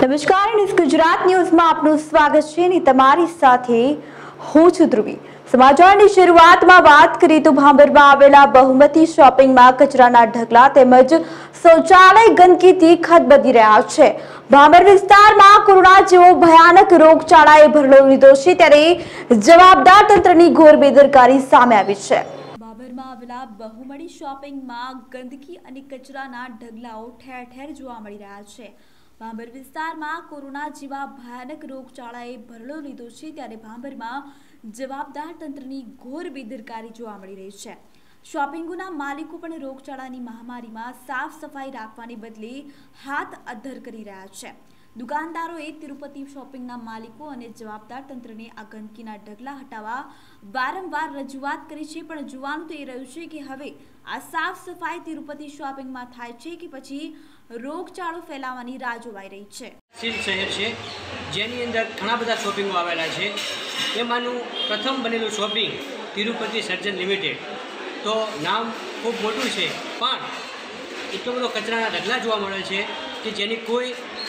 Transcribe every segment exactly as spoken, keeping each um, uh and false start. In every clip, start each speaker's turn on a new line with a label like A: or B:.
A: નમસ્કાર ન્યૂઝ ગુજરાત ન્યૂઝમાં આપનું સ્વાગત છે અને તમારી સાથે હું છું ધ્રુવી। સમાચારની શરૂઆતમાં વાત કરીએ તો ભાંભરમાં આવેલા બહુમતી શોપિંગમાં કચરાના ઢગલા તેમજ શૌચાલય ગંદકીથી ખદબદી રહ્યા છે। ભાંભર વિસ્તારમાં કોરોના જેવો ભયાનક રોગચાળાએ ભરડો લીધો છે ત્યારે જવાબદાર તંત્રની ઘોર બેદરકારી સામે આવી છે। ભાંભરમાં આવેલા બહુમતી શોપિંગમાં ગંદકી અને કચરાના ઢગલાઓ ઠેર ઠેર જોવા મળી રહ્યા છે। ભાંભર વિસ્તારમાં કોરોના જેવા ભયાનક રોગચાળાએ ભરડો લીધો છે ત્યારે ભાંભરમાં જવાબદાર તંત્રની ઘોર બેદરકારી જોવા મળી રહી છે। શોપિંગોના માલિકો પણ રોગચાળાની મહામારીમાં સાફ સફાઈ રાખવાને બદલે હાથ અદ્ધર કરી રહ્યા છે। દુકાનદારોએ તિરુપતિ શોપિંગના માલિકો અને જવાબદાર તંત્રને આ ગંદકીના ઢગલા હટાવવા વારંવાર રજૂઆત કરી છે, પણ જોવાનું તો એ રહ્યું છે કે હવે આ સાફ સફાઈ તિરુપતિ શોપિંગમાં થાય છે કે પછી રોગચાળો ફેલાવાની રાહ જોવાઈ રહી છે।
B: સિલ્ક શહેર છે જેની અંદર ઘણા બધા શોપિંગો આવેલા છે। એમાંનું પ્રથમ બનેલું શોપિંગ તિરુપતિ સર્જન લિમિટેડ, તો નામ ખૂબ મોટું છે પણ એટલો બધો કચરાના ઢગલા જોવા મળે છે કે જેની કોઈ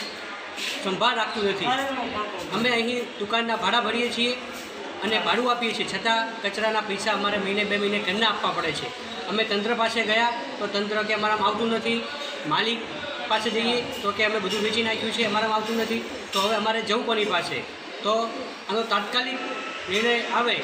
B: સંભાળ રાખતું નથી। અમે અહીં દુકાનના ભાડા ભરીએ છીએ અને ભાડું આપીએ છીએ, છતાં કચરાના પૈસા અમારે મહિને બે મહિને ઘરના આપવા પડે છે। અમે તંત્ર પાસે ગયા તો તંત્ર કે અમારામાં આવતું નથી, માલિક પાસે જઈએ તો કે અમે બધું વેચી નાખ્યું છે, અમારામાં આવતું નથી, તો હવે અમારે જવું કોની પાસે? તો આનો તાત્કાલિક નિર્ણય આવે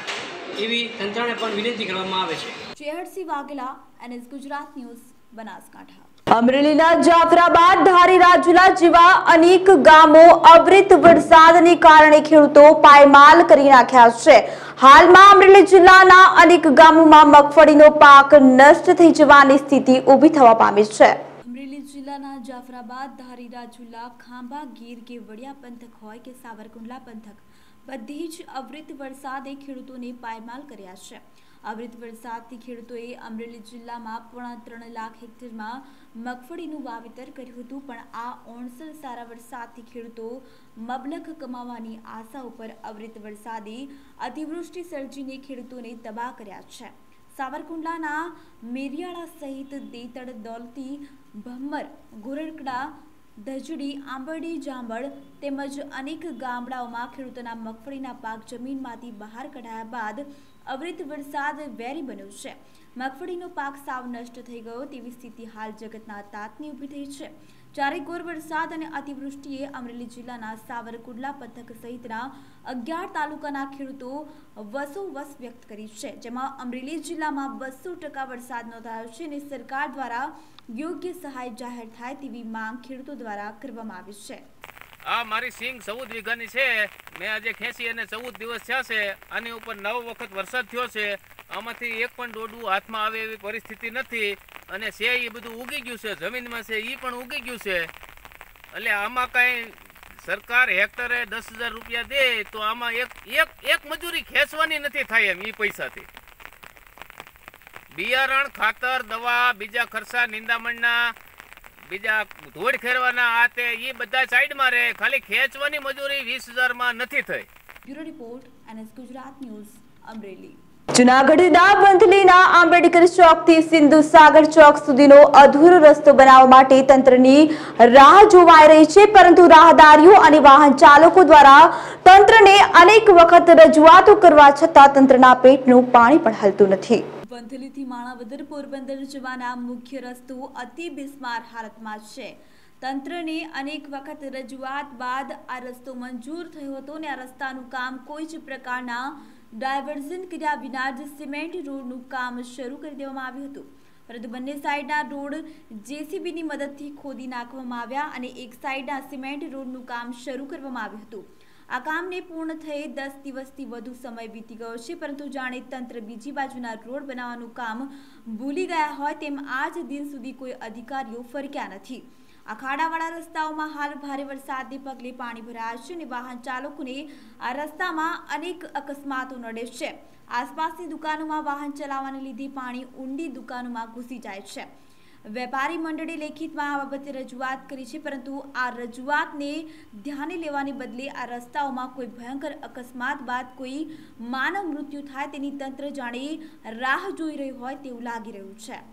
B: એવી તંત્રને પણ વિનંતી કરવામાં આવે છે।
A: Chehersinh Vaghela, NS Gujarat news, Banaskantha. અમરેલીના જાફરાબાદ, ધારી, રાજુલા જેવા અનેક ગામો અવિરત વરસાદને કારણે ખેડૂતો પાયમાલ કરી નાખ્યા છે। હાલમાં અમરેલી જિલ્લાના અનેક ગામોમાં મગફળીનો પાક નષ્ટ થઈ જવાની સ્થિતિ ઊભી થવા પામી છે। અમરેલી જિલ્લાના જાફરાબાદ, ધારી, રાજુલા, ખાંભા, ગીર, કેવડિયા પંથક હોય કે સાવરકુંડલા પંથક, બધી જ અવિરત વરસાદે ખેડૂતોને પાયમાલ કર્યા છે। અવિરત વરસાદથી ખેડૂતોએ અમરેલી જિલ્લામાં પોણા ત્રણ લાખ હેક્ટરમાં મગફળીનું વાવેતર કર્યું હતું, પણ આ ઓણસર સારા વરસાદથી ખેડૂતો મબલખ કમાવાની આશા ઉપર અવિરત વરસાદે અતિવૃષ્ટિ સર્જીને ખેડૂતોને તબાહ કર્યા છે। સાવરકુંડલાના મેરિયાળા સહિત દેતડ, દોલતી, ભમ્મર, ગોરડકડા, ધજડી, આંબરડી, જાંબળ તેમજ અનેક ગામડાઓમાં ખેડૂતોના મગફળીના પાક જમીનમાંથી બહાર કઢાયા બાદ અવિરત વરસાદ વેરી બન્યો છે। મગફળીનો પાક સાવ નષ્ટ થઈ ગયો તેવી સ્થિતિ હાલ જગતના તાતની ઊભી થઈ છે। ચારે કોર વરસાદ અને અતિવૃષ્ટિએ અમરેલી જિલ્લાના સાવરકુંડલા પંથક સહિતના અગિયાર તાલુકાના ખેડૂતો વસોવસ વ્યક્ત કરી છે, જેમાં અમરેલી જિલ્લામાં બસો ટકા વરસાદ નોંધાયો છે અને સરકાર દ્વારા યોગ્ય સહાય જાહેર થાય તેવી માંગ ખેડૂતો દ્વારા કરવામાં આવી છે।
C: આ મારી સિંગ ચૌદ વીઘાની છે, મેં આજે ખેંચી અને ચૌદ દિવસ થયા છે। આની ઉપર નવ વખત વરસાદ થયો છે, આમાંથી એક પણ ડોડું હાથમાં આવે એવી પરિસ્થિતિ નથી અને છે એ બધું ઉગી ગયું છે, જમીનમાં છે એ પણ ઉગી ગયું છે। એટલે આમાં કાંઈ સરકાર હેક્ટરે દસ હજાર રૂપિયા દે તો આમાં એક એક એક મજૂરી ખેંચવાની નથી થાય એમ એ પૈસાથી। બિયારણ, ખાતર, દવા, બીજા ખર્ચા, નિંદામણના, બીજા ધોળ ખેરવાના, આ તે એ બધા સાઈડમાં રહે, ખાલી ખેંચવાની મજૂરી વીસ હજારમાં નથી થઈ।
A: Bureau report, NS Gujarat news, Amreli. જૂનાગઢના વંથલીના આંબેડકર ચોકથી સિંધુ સાગર ચોક સુધીનો અધૂરો રસ્તો બનાવવા માટે તંત્રની રાહ જોવાઈ રહી છે, પરંતુ રાહદારીઓ અને વાહન ચાલકો દ્વારા તંત્રને અનેક વખત રજૂઆતો કરવા છતાં તંત્રના પેટનું પાણી પણ હલતું નથી। વંથલીથી માણાવદર, પોરબંદર જવાના મુખ્ય રસ્તો અતિ બિસ્માર હાલતમાં છે। તંત્રને અનેક વખત રજૂઆત બાદ આ રસ્તો મંજૂર થયો હતો અને આ રસ્તાનું કામ કોઈ જ પ્રકારના ડાયવર્ઝન કર્યા વિના જ સિમેન્ટ રોડનું કામ શરૂ કરી દેવામાં આવ્યું હતું, પરંતુ બંને સાઈડના રોડ જેસીબીની મદદથી ખોદી નાખવામાં આવ્યા અને એક સાઈડના સિમેન્ટ રોડનું કામ શરૂ કરવામાં આવ્યું હતું। આ કામને પૂર્ણ થઈ દસ દિવસથી વધુ સમય વીતી ગયો છે, પરંતુ જાણે તંત્ર બીજી બાજુના રોડ બનાવવાનું કામ ભૂલી ગયા હોય તેમ આજ દિન સુધી કોઈ અધિકારીઓ ફરક્યા નથી। આ ખાડાવાળા રસ્તાઓમાં હાલ ભારે વરસાદને પગલે પાણી ભરાયા છે અને વાહન ચાલકોને આ રસ્તામાં અનેક અકસ્માતો નડે છે। આસપાસની દુકાનોમાં વાહન ચલાવવાને લીધે પાણી ઊંડી દુકાનોમાં ઘૂસી જાય છે। વેપારી મંડળે લેખિતમાં આ બાબતે રજૂઆત કરી છે, પરંતુ આ રજૂઆતને ધ્યાને લેવાને બદલે આ રસ્તાઓમાં કોઈ ભયંકર અકસ્માત બાદ કોઈ માનવ મૃત્યુ થાય તેની તંત્ર જાણે રાહ જોઈ રહ્યું હોય તેવું લાગી રહ્યું છે।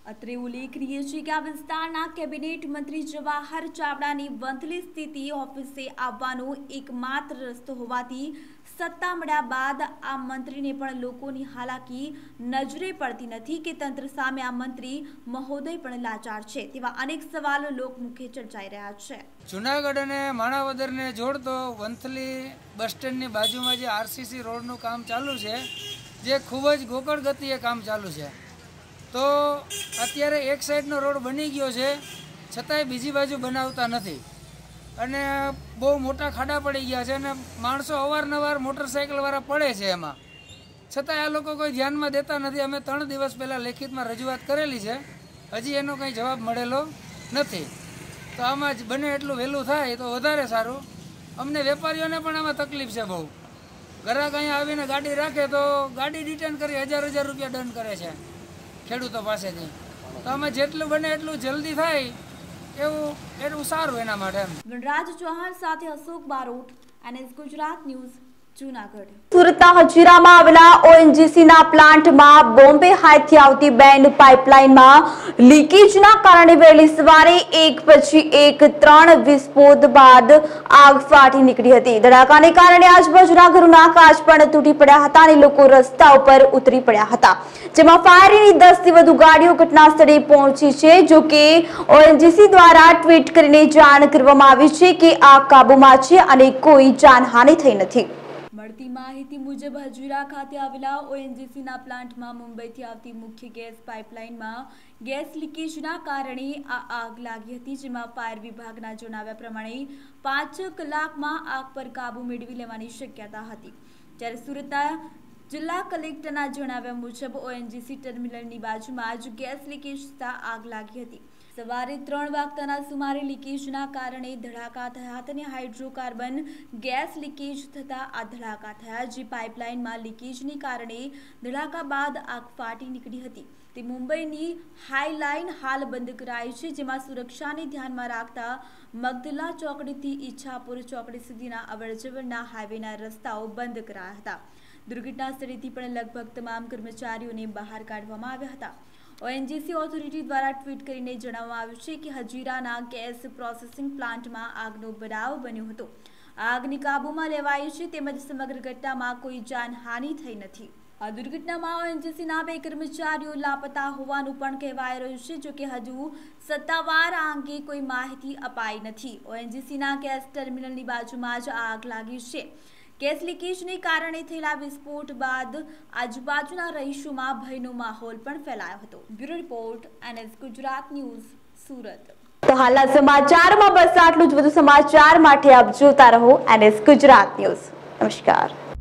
A: અત્રે ઉલ્લેખનીય છે કે આ વિસ્તારના કેબિનેટ મંત્રી જવાહર ચાવડાની વંથલી સ્થિતિ ઓફિસે આવવાનો એકમાત્ર રસ્તો હોવાથી સત્તા મળ્યા બાદ આ મંત્રીને પણ લોકોની હાલાકી નજરે પડતી નથી કે તંત્ર સામે આ મંત્રી મહોદય પણ લાચાર છે તેવા અનેક સવાલો લોકમુખે ચર્ચાઈ રહ્યા છે।
D: જુનાગઢ અને માણાવદરને જોડતો વંથલી બસ સ્ટેન્ડની બાજુમાં જે આરસીસી રોડનું કામ ચાલુ છે, જે ખૂબ જ ગોકળ ગતિએ કામ ચાલુ છે, તો અત્યારે એક સાઈડનો રોડ બની ગયો છે છતાંય બીજી બાજુ બનાવતા નથી અને બહુ મોટા ખાડા પડી ગયા છે અને માણસો અવારનવાર મોટરસાઇકલવાળા પડે છે એમાં, છતાંય આ લોકો કોઈ ધ્યાનમાં દેતા નથી। અમે ત્રણ દિવસ પહેલાં લેખિતમાં રજૂઆત કરેલી છે, હજી એનો કંઈ જવાબ મળેલો નથી। તો આમાં જ બને એટલું વહેલું થાય તો વધારે સારું। અમને વેપારીઓને પણ આમાં તકલીફ છે બહુ। ગ્રાહક અહીંયા આવીને ગાડી રાખે તો ગાડી રિટર્ન કરી હજાર હજાર રૂપિયા દંડ કરે છે ખેડૂતો પાસેથી। તો આમાં જેટલું બને એટલું જલ્દી થાય એવું એટલું સારું એના માટે।
A: વનરાજ ચૌહાણ સાથે અશોક બારોટ, એનએસ ગુજરાત ન્યૂઝ, જૂનાગઢ।
E: સુરતના હજીરામાં આવેલા ઓએનજીસીના પ્લાન્ટમાં બોમ્બે હાઈથી આવતી બેન્ડ પાઇપલાઇનમાં લીકેજના કારણે વહેલી સવારે એક પછી એક ત્રણ વિસ્ફોટ બાદ આગ ફાટી નીકળી હતી। ધડાકાને કારણે આજુબાજુના ઘરોના કાચ પણ તૂટી પડ્યા હતા અને લોકો રસ્તા ઉપર ઉતરી પડ્યા હતા, જેમાં ફાયરની દસ થી વધુ ગાડીઓ ઘટના સ્થળે પહોંચી છે। જો કે ઓએનજીસી દ્વારા ટ્વીટ કરીને જાણ કરવામાં આવી છે કે આગ કાબૂમાં છે અને કોઈ જાનહાનિ થઈ નથી।
A: મળતી માહિતી મુજબ હજીરા ખાતે આવેલા ઓએનજીસીના પ્લાન્ટમાં મુંબઈથી આવતી મુખ્ય ગેસ પાઇપલાઇનમાં ગેસ લીકેજના કારણે આ આગ લાગી હતી, જેમાં ફાયર વિભાગના જણાવ્યા પ્રમાણે પાંચ કલાકમાં આગ પર કાબુ મેળવી લેવાની શક્યતા હતી। જ્યારે સુરતના જિલ્લા કલેક્ટરના જણાવ્યા મુજબ ઓએનજીસી ટર્મિનલની બાજુમાં જ ગેસ લીકેજ થતાં આગ લાગી હતી। સવારે ત્રણ વાગતાના સુમારે લીકેજના કારણે ધડાકા થયા હતા અને હાઇડ્રોકાર્બન ગેસ લીકેજ થતા આ ધડાકા થયા, જે પાઇપલાઇનમાં લીકેજને કારણે ધડાકા બાદ આગ ફાટી નીકળી હતી। તે મુંબઈની હાઈલાઇન હાલ બંધ કરાઈ છે, જેમાં સુરક્ષાને ધ્યાનમાં રાખતા મગદલા ચોકડીથી ઈચ્છાપુર ચોકડી સુધીના અવરજવરના હાઈવેના રસ્તાઓ બંધ કરાયા હતા। દુર્ઘટના સ્થળેથી પણ લગભગ તમામ કર્મચારીઓને બહાર કાઢવામાં આવ્યા હતા। ઓએનજીસી ઓથોરિટી દ્વારા ટ્વીટ કરીને જણાવવામાં આવ્યું છે કે હજીરાના ગેસ પ્રોસેસિંગ પ્લાન્ટમાં આગનો બનાવ બન્યો હતો। આગને કાબૂમાં લેવાઈ છે તેમજ સમગ્ર ઘટનામાં કોઈ જાનહાનિ થઈ નથી। આ દુર્ઘટનામાં ઓએનજીસીના બે કર્મચારીઓ લાપતા હોવાનું પણ કહેવાય રહ્યું છે, જો કે હજુ સત્તાવાર આ અંગે કોઈ માહિતી અપાઈ નથી। ઓએનજીસીના ગેસ ટર્મિનલની બાજુમાં જ આગ લાગી છે। ગેસ લીકેજને કારણે થયેલા વિસ્ફોટ બાદ આજુબાજુના રહીશોમાં ભયનો માહોલ પણ ફેલાયો હતો। Bureau report, NS Gujarat news, Surat.
E: તો હાલના સમાચારમાં બસ આટલું જ। વધુ સમાચાર માટે આપ જોતા રહો એનએસ ગુજરાત ન્યૂઝ। નમસ્કાર।